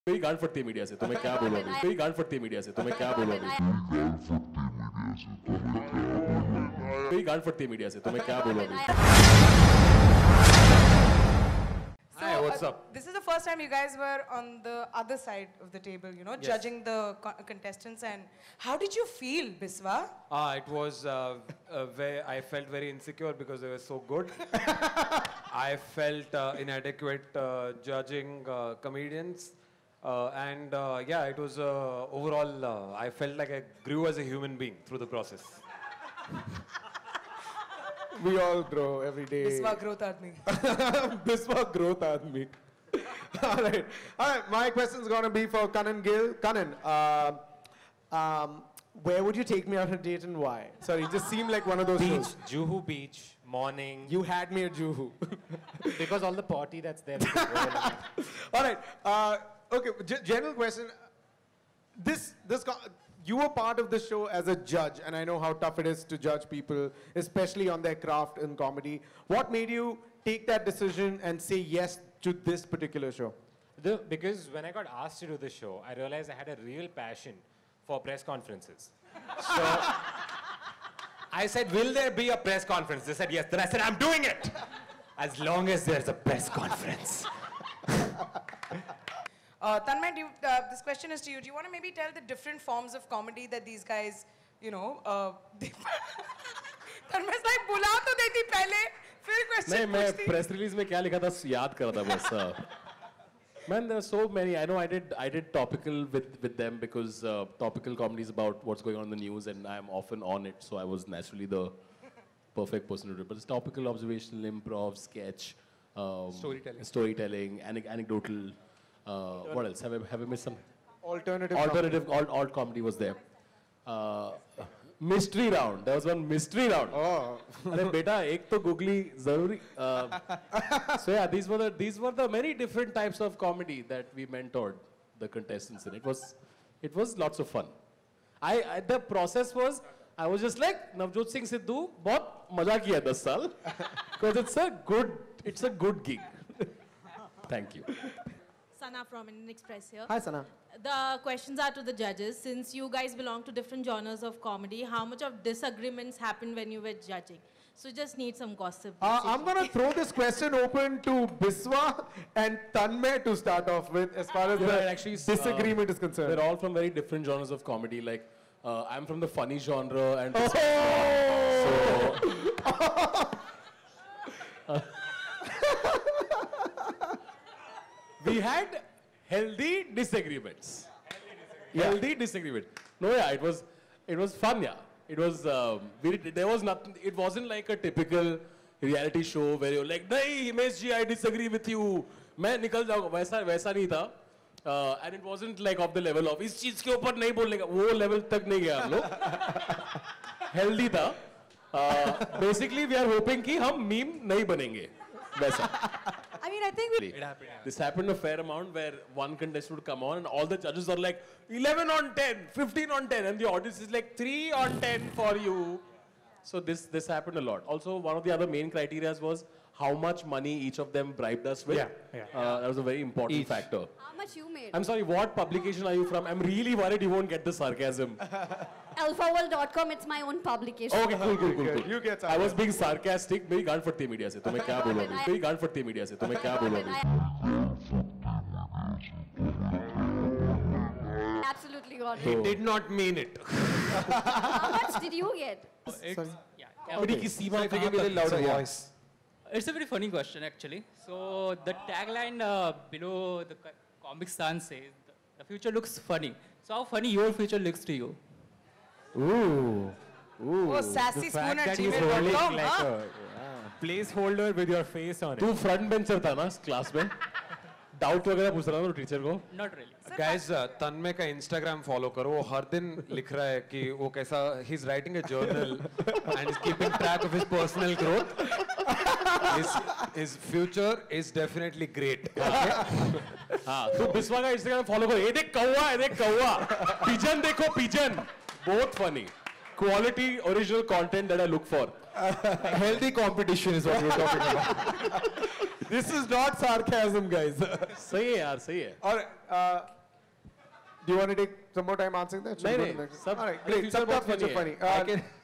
मेरी गांड फटती है मीडिया से तो मैं क्या बोलूं अभी मेरी गांड फटती है मीडिया से तो मैं क्या बोलूं अभी मेरी गांड फटती है मीडिया से तो मैं क्या बोलूं अभी Hi, what's up? This is the first time you guys were on the other side of the table, you know, Yes. judging the contestants. And how did you feel, Biswa? It was I felt very insecure because they were so good. I felt inadequate judging comedians. Yeah, it was overall, I felt like I grew as a human being through the process. We all grow every day. Biswa growth aadmi. Biswa growth aadmi. All right. My question is going to be for Kanan Gill. Kanan, where would you take me on a date and why? Sorry, it just seemed like one of those Beach, shows. Juhu Beach, morning. You had me at Juhu. Because all the party that's there. All right. Okay, general question. You were part of the show as a judge, and I know how tough it is to judge people, especially on their craft in comedy. What made you take that decision and say yes to this particular show? Because when I got asked to do the show, I realized I had a real passion for press conferences. So I said, will there be a press conference? They said yes. Then I said, I'm doing it. As long as there's a press conference. Tanmay, this question is to you. Do you want to maybe tell the different forms of comedy that these guys, you know, Tanmay's like, बुला तो देती पहले, फिर question मैं पूछती. Press release में क्या लिखा था याद कर रहा था बस Man, there are so many. I know I did topical with them because topical comedy is about what's going on in the news, and I'm often on it, so I was naturally the perfect person to do it. But it's topical, observational, improv, sketch, storytelling, anecdotal. What else? Have I missed some? Alternative alt comedy was there. Mystery round. There was one mystery round. Oh. अरे बेटा एक तो googly ज़रूरी. So yeah, these were the many different types of comedy that we mentored the contestants in. It was lots of fun. The process was I was just like Navjot Singh Sidhu बहुत मजा किया 10 साल because it's a good gig. Thank you. Sana from Indian Express here. Hi, Sana. The questions are to the judges. Since you guys belong to different genres of comedy, how much of disagreements happened when you were judging? So just need some gossip. I'm going to throw this question open to Biswa and Tanmay to start off with as far as the disagreement is concerned. They're all from very different genres of comedy. Like, I'm from the funny genre and... We had healthy disagreements. Healthy disagreement. No, yeah, it was fun, yeah. It was, there was nothing, it wasn't like a typical reality show where you're like, nahi, Himesh ji, I disagree with you. मैं निकल जाऊँगा, वैसा नहीं था. And it wasn't like of the level of, इस चीज़ के ऊपर नहीं बोलने का, वो level तक नहीं गया हम लोग. Healthy था. Basically, we are hoping कि हम meme नहीं बनेंगे. वैसा. I mean, I think This happened a fair amount where one contestant would come on and all the judges are like 11 on 10, 15 on 10 and the audience is like 3 on 10 for you. So this happened a lot. Also, one of the other main criteria was how much money each of them bribed us with. That was a very important factor. How much you made? I'm sorry, what publication are you from? I'm really worried you won't get the sarcasm. alphaworld.com, it's my own publication. Okay, cool. You get I was being sarcastic. मेरी गांड फटती है media से तो मैं क्या बोलूं अभी मेरी गांड फटती है मीडिया से तो मैं क्या बोलूं अभी Absolutely got He it. did not mean it. How much did you get? Comedy की सीमा कहाँ तक louder voice. It's a very funny question, actually. So the tagline below the Comicstaan says, "The future looks funny." So how funny your future looks to you? Ooh. oh, sassy spoon at Holding gmail.com. like a placeholder with your face on it. तू front bencher था ना class में doubt वगैरह पूछ रहा था teacher को Not really. Guys, तन्मय का Instagram follow करो. वो हर दिन लिख रहा है कि वो कैसा he's writing a journal and is keeping track of his personal growth. His future is definitely great. हाँ तो बिस्वा का इंस्टाग्राम फॉलो करो ये देख कौवा पिजन देखो पिजन बहुत funny quality original content that I look for Healthy competition is what we're talking about. This is not sarcasm, guys. सही है यार, सही है. All right. Do you want to take some more time answering that? Should we नहीं, go to नहीं, the next? सब- All right, great. future Sabka बहुत funny future है. funny. I can